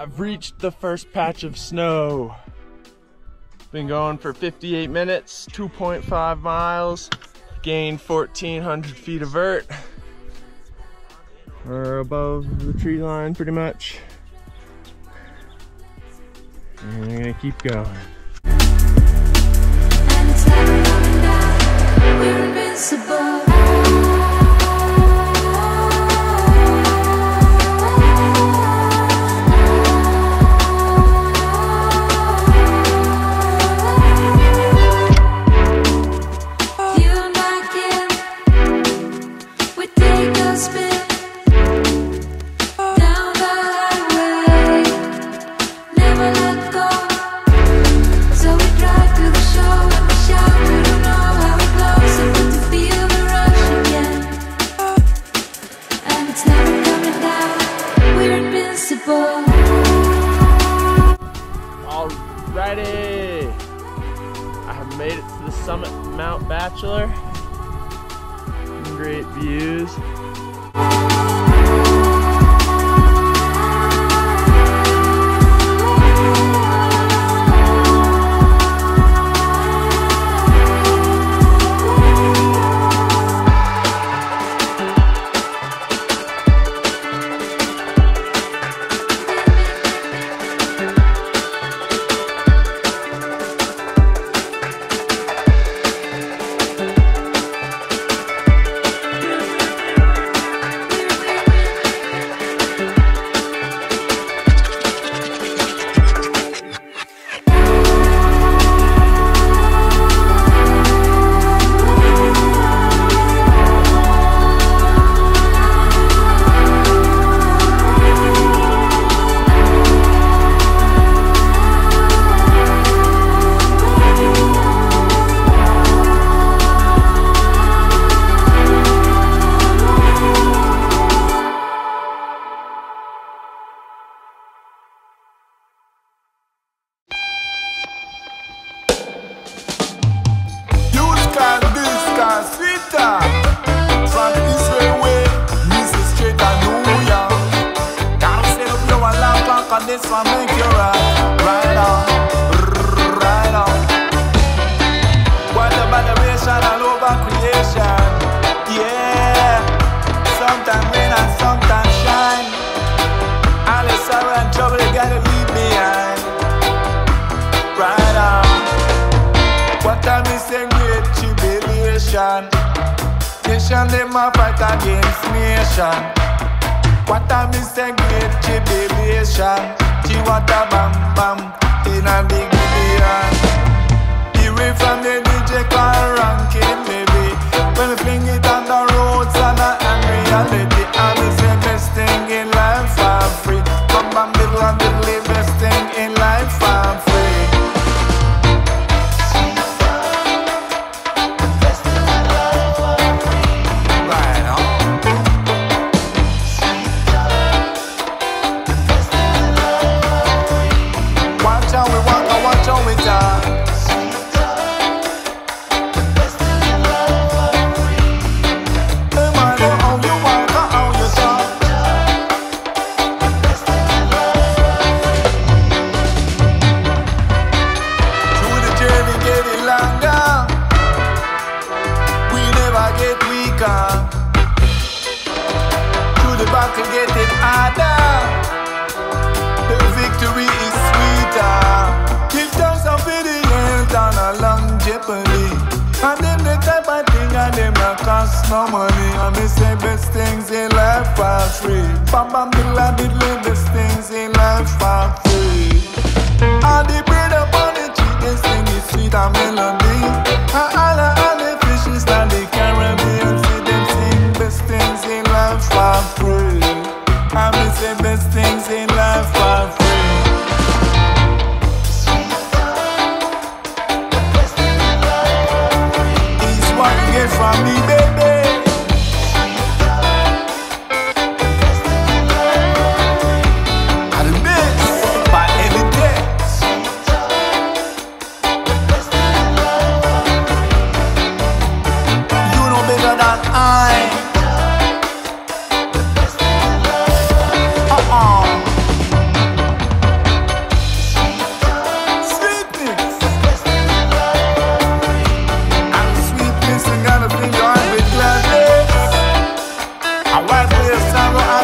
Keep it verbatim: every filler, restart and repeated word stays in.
I've reached the first patch of snow. Been going for fifty-eight minutes, two point five miles, gained fourteen hundred feet of vert. We're above the tree line pretty much. And we're gonna keep going. And it's never coming down. We're invincible. Alrighty, I have made it to the summit of Mount Bachelor. Great views. This one make you right, right on, right on. What about the adoration all over creation? Yeah, sometimes rain and sometimes shine. All the sorrow and trouble you gotta leave behind. Right on. What time is a great tribulation? Nation them a fight against nation. What time is a great tribulation? Chiwata bam bam in a big million. Away from the D J car ranking, baby. When we fling it on the roads and a reality, I'm the best thing in life for free. Bam bam little and little, best thing in life for free. Through the battle get it harder. The victory is sweeter. Give thanks and for the health and a long jeopardy. And them the type of thing and them a cost no money. And me say best things in life for free. Bam bam diddle and diddle, best things in life for free. And the bread upon the tree, they sing it sweet and melody. And all the all the fishes and the Caribbean, see them sing best things in life for free. And me say best things in life for free. It's what you get from me, baby. Uh-uh. place, I go